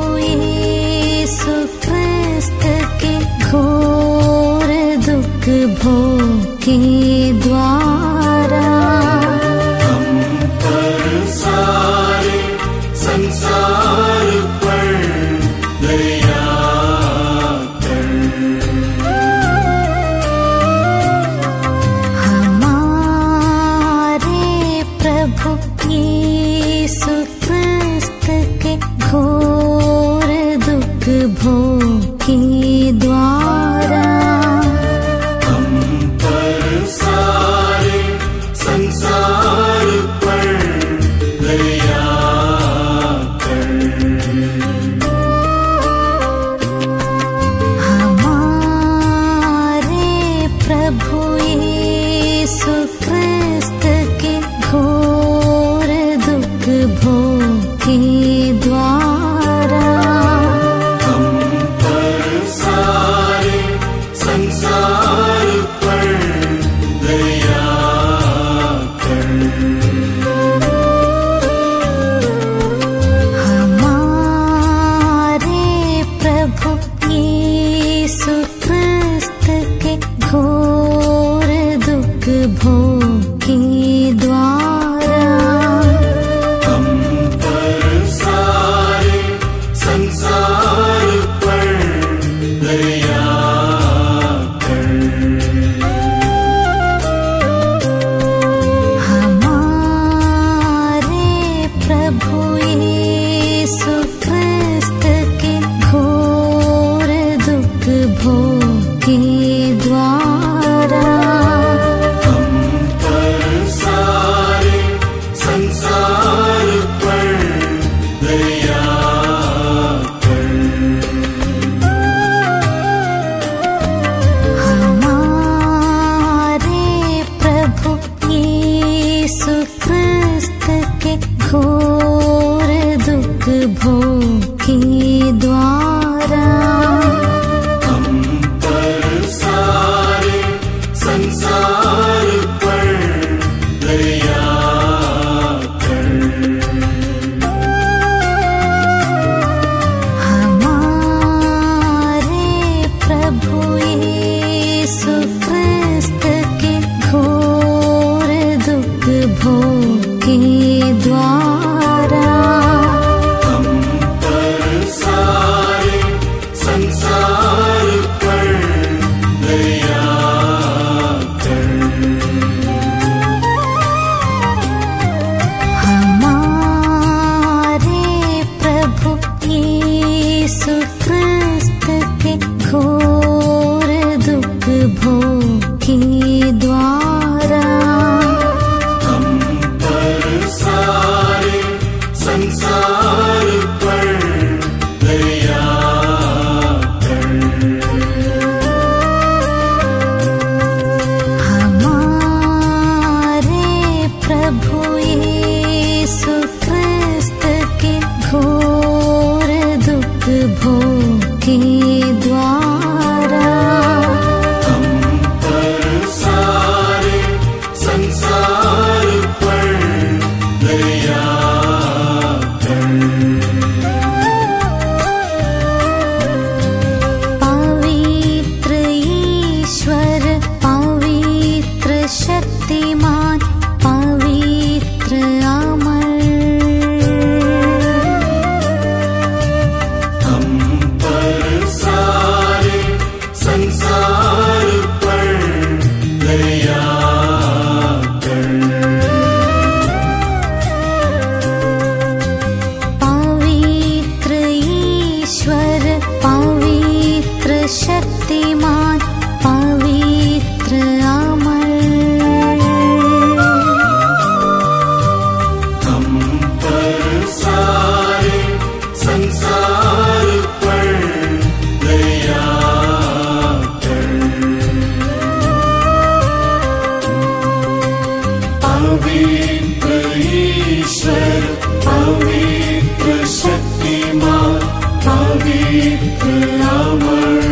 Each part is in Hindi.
यीशु ख्रिस्त के घोर दुख भोग के द्वारा हम पर सारे संसार पर दया कर। हमारे प्रभु यीशु ख्रिस्त के घोर दुख भोग के द्वारा हम पर सारे संसार पर दया कर। हमारे प्रभु यीशु ख्रिस्त के घोर दुख भोग के द्वारा हम पर सारे संसार पर दया कर। हमारे प्रभु यीशु ख्रिस्त के घोर दुख भोग के द्वारा हम पर सारे संसार पर दया कर। हमारे प्रभु यीशु ख्रिस्त के घोर दुख भोग के द्वारा हम पर सारे संसार पर दया कर। हमारे प्रभु यीशु ख्रिस्त के घोर दुख भोग के द्वारा हम पर सारे संसार पर दया कर। हमारे प्रभु यीशु ख्रिस्त के घोर दुख भोग के द्वारा हम पर सारे संसार पर दया कर। हमारे प्रभु यीशु ख्रिस्त के घोर दुख भोग के द्वारा हम पर सारे संसार पर दया कर। हमारे प्रभु यीशु ख्रिस्त के घोर दुख भोग के द्वारा हम पर सारे संसार पर दया कर। पवित्र ईश्वर पवित्र शक्तिमान पवित्र अमर हम पर सारे संसार पर दया कर। पवित्र ईश्वर पवित्र शक्तिमान पवित्र अमर हम पर सारे संसार पर दया कर। पवित्र ईश्वर पवित्र शक्तिमान पवित्र अमर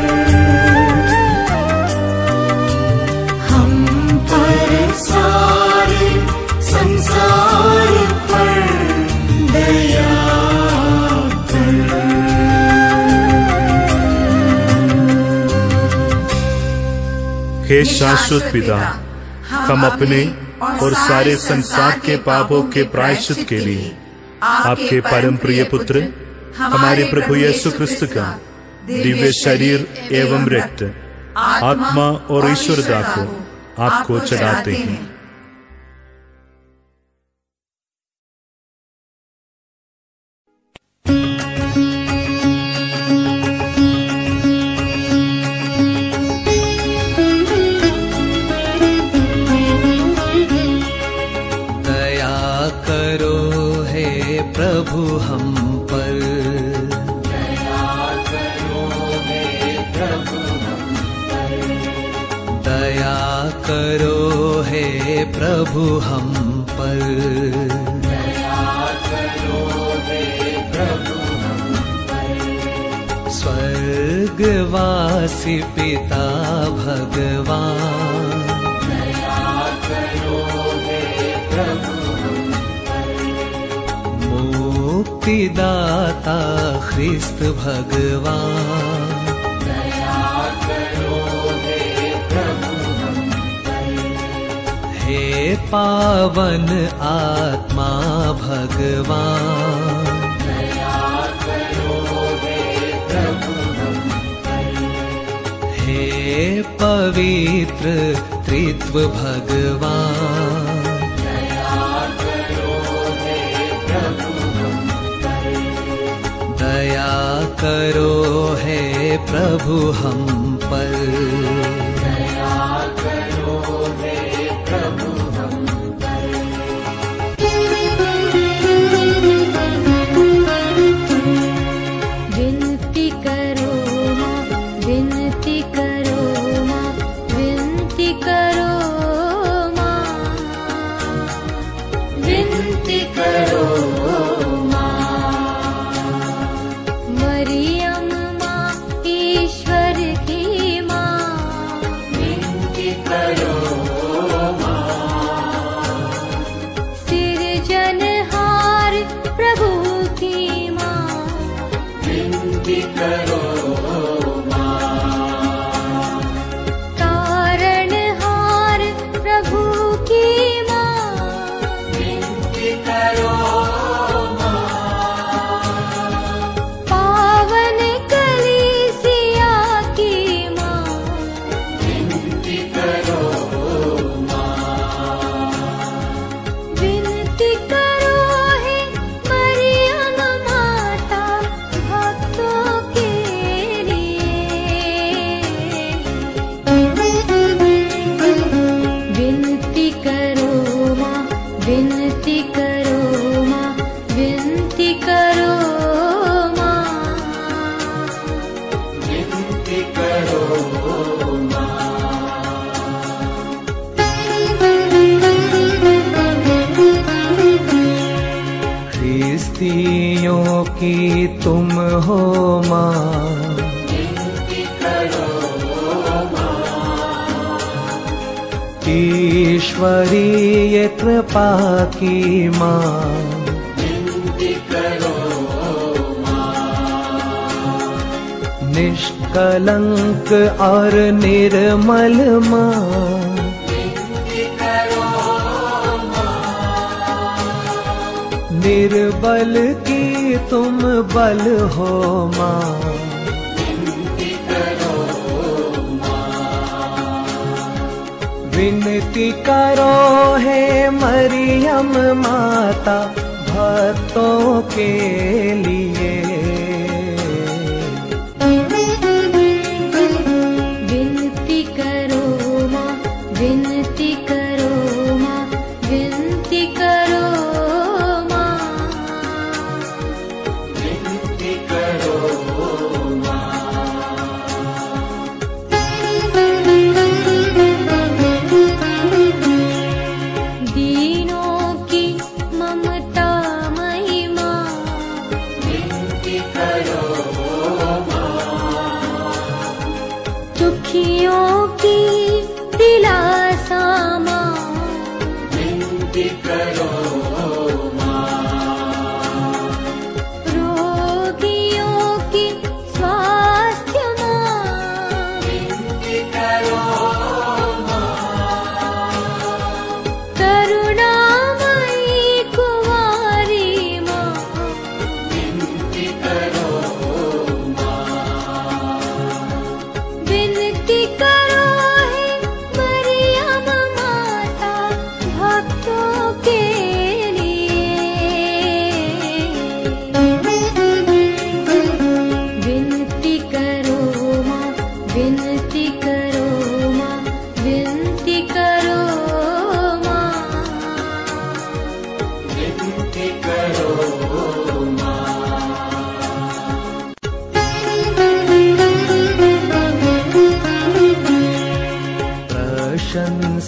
हम पर सारे संसार पर दया कर। हे शाश्वत पिता, हम अपने और सारे संसार के पापों के प्रायश्चित के लिए आपके परम प्रिय पुत्र हमारे प्रभु यीशु क्रिस्त का दिव्य शरीर एवं रक्त, आत्मा और ईश्वरता को आपको चढ़ाते हैं। प्रभु हम पर दया करो, हे प्रभु हम पर दया करो, हे प्रभु हम पर दया करो, हे प्रभु हम पर। स्वर्गवासी पिता भगवान दया करो, हे प्रभु मुक्तिदाता ख्रिस्त भगवान दया करो, हे प्रभु हम पर। हे पावन आत्मा भगवान दया करो, हे प्रभु हम पर। हे पवित्र त्रित्व भगवान दया करो, हे प्रभु हम पर दया करो, हे प्रभु हम पर। विनती करो माँ, विनती करो माँ, विनती करो माँ, विनती करो ख्रिस्तियों की तुम हो माँ, ईश्वरीय कृपा की माँ, निष्कलंक और निर्मल माँ, निर्बल की तुम बल हो माँ, विनती करो हे मरियम माता भक्तों के लिए। विनती करो माँ, विनती करो माँ, विनती करो माँ, विनती करो माँ। दीनों की ममता महिमा, विनती करो माँ। दुखियों की दिलासा माँ, विनती करो माँ। रोगियों की स्वास्थ्य माँ, विनती करो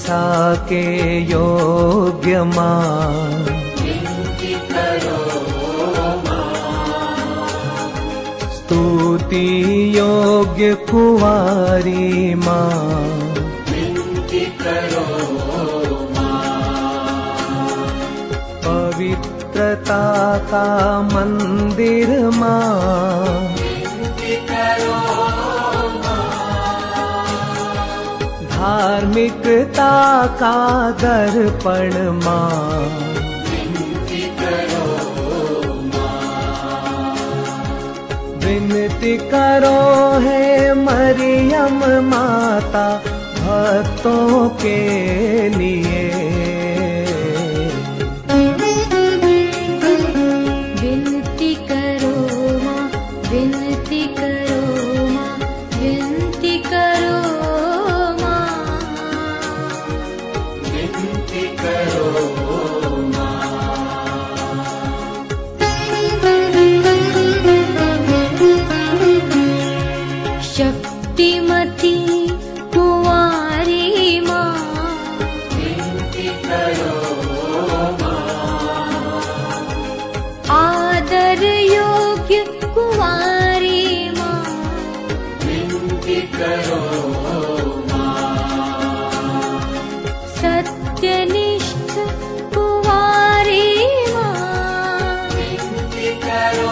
रक्षा के योग्य माँ, स्तुति योग्य कुंवारी माँ, पवित्रता का मंदिर माँ, धार्मिकता का दर्पण माँ, विनती करो है मरियम माता भक्तों के लिए। विनती करो माँ, विनती करो माँ, विनती करो माँ, विनती करो शक्तिमती कुंवारी माँ, विनती करो आदर योग्य कुंवारी माँ, विनती करो सत्यनिष्ठ कुंवारी माँ, विनती करो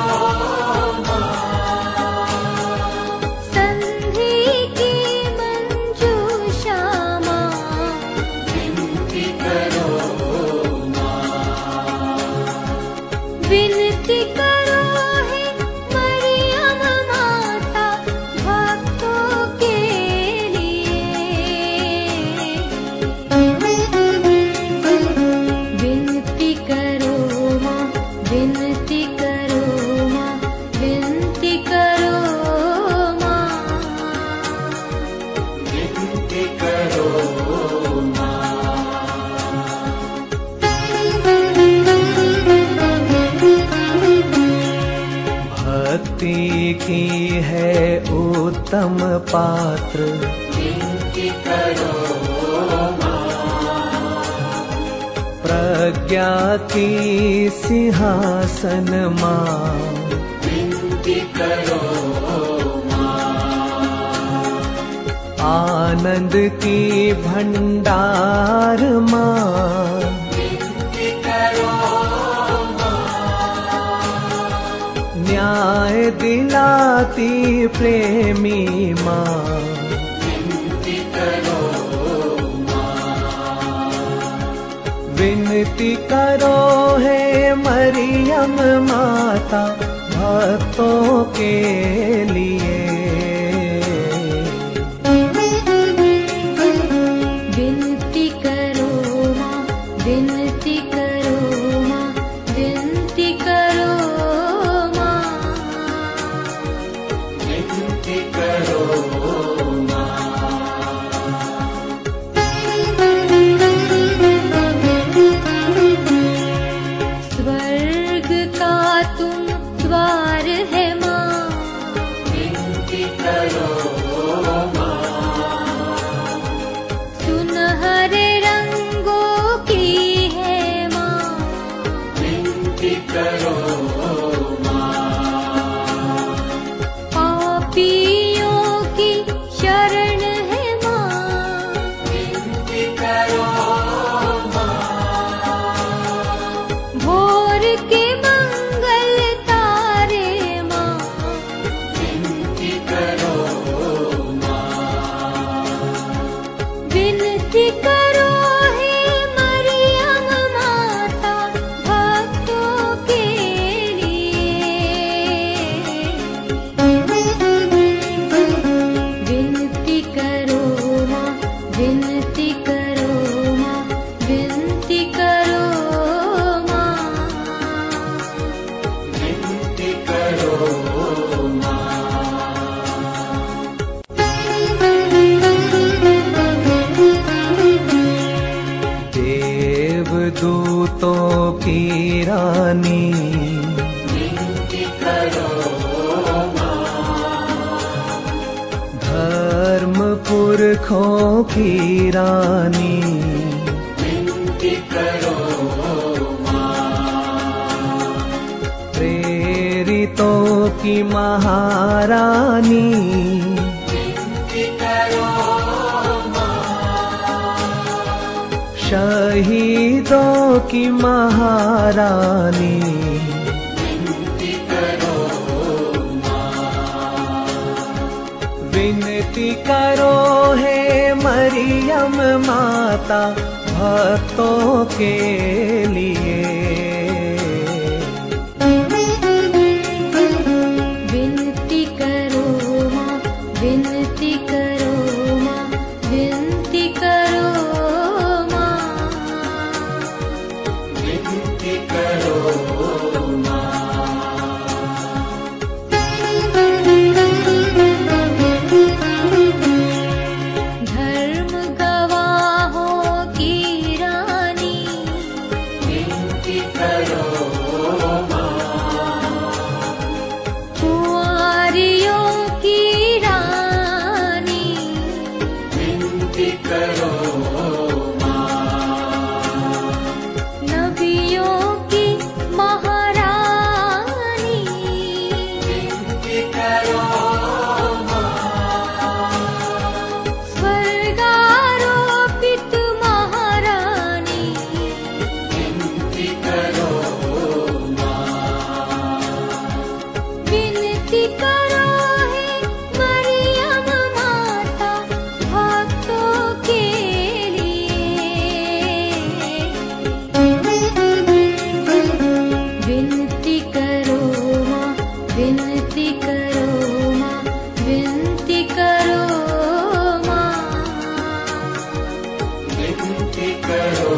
संधि की मंजूषा माँ, विनती करो विनती करो है मरियम माता भक्तों के लिए। विनती करो माँ, विनती करो माँ, विनती करो माँ, विनती करो भक्ति की है उत्तम पात्र, विनती करो प्रज्ञा की सिंहासन माँ, विनती करो आनंद की भंडार माँ, विनती करो न्याय दिलाती प्रेमी माँ, विनती करो विनती करो है मरियम माता भक्तों के लिए। विनती करो माँ, विनती करो माँ, विनती करो माँ, विनती करो स्वर्ग का तुम द्वार है माँ, विनती करो सुनहरे रंगों की है माँ, विनती करो पापियों की शरण है माँ, विनती करो भोर के मंगल तारे माँ, विनती करो विनती करो है मरियम माता भक्तों के लिए। पुरखों की रानी, विनती करो प्रेरितों की महारानी, विनती करो शहीदों की महारानी, विनती करो विनती करो हे मरियम माता भक्तों के लिए। विनती करो माँ, विनती करो माँ, विनती करो माँ, विनती करो धर्म गवाहों की रानी, विनती करो कुंवारियों की रानी, विनती करो नबियों की महारानी, विनती करो स्वर्गारोपित महारानी, विनती करो विनती करो हे मरियम माता भक्तों के लिए। विनती करो माँ, विनती करो माँ, विनती करो माँ, विनती करो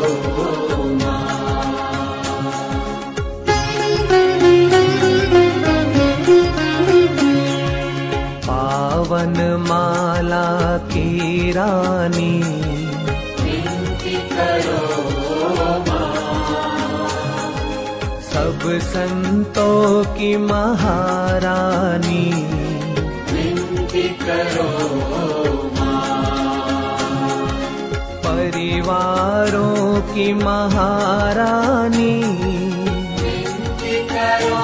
पावन माला की रानी, विनती करो सब संतों की महारानी, विनती करो परिवारों की महारानी, विनती करो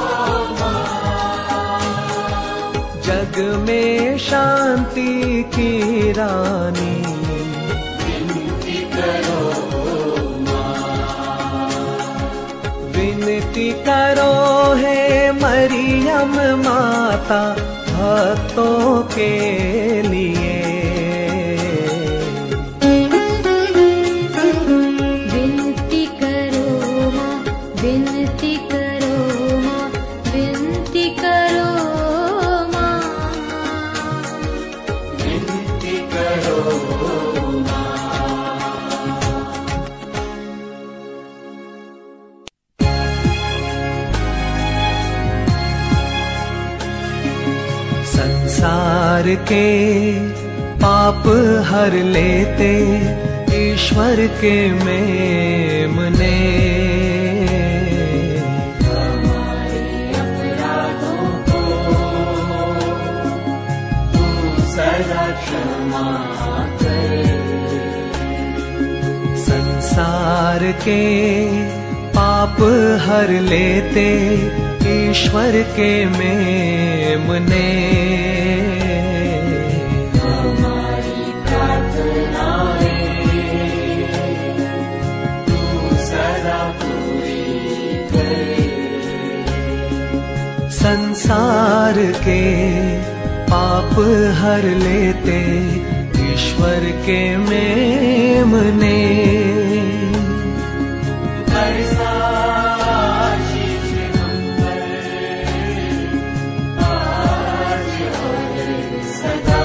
जग में शांति की रानी, विनती करो विनती करो हे मरियम माता भक्तों के लिए। विनती करो माँ, विनती करो माँ, विनती करो माँ, विनती करो संसार के पाप हर लेते ईश्वर के मेमने, अपराधों को तू सदा क्षमा कर। संसार के पाप हर लेते ईश्वर के मेमने, हमारी प्रार्थनाएं तू सदा पूरी कर। संसार के पाप हर लेते ईश्वर के मेमने, बरसा आशीष हम पर आज और सदा।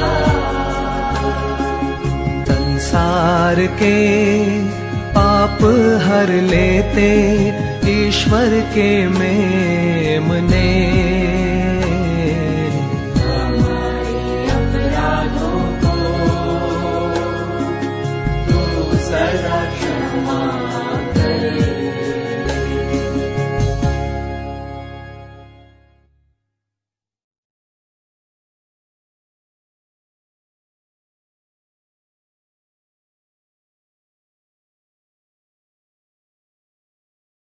संसार के पाप हर लेते ईश्वर के मेमने,